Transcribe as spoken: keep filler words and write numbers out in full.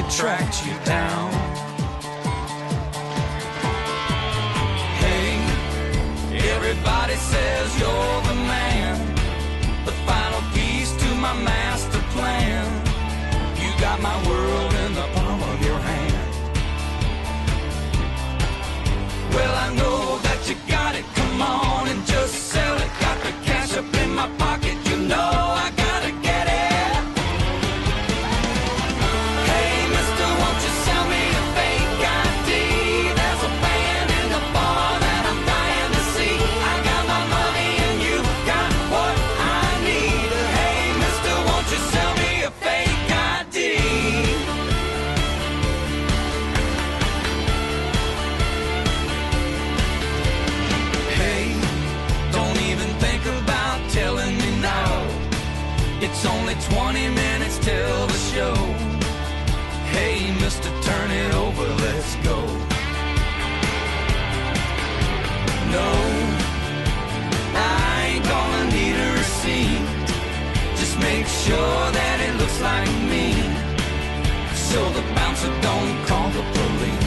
tracked you down. Hey, everybody says you're the man, the final piece to my master plan. You got my world in the palm of your hand. Well, I know that you got it, come on and just sell it. Got the cash up in my pocket, you know I gotta get it. Hey, mister, won't you sell me a fake I D? There's a band in the bar that I'm dying to see. I got my money and you got what I need. Hey, mister, won't you sell me a fake I D? Telling me now, it's only twenty minutes till the show. Hey, mister, turn it over, let's go. No, I ain't gonna need a receipt. Just make sure that it looks like me, so the bouncer don't call the police.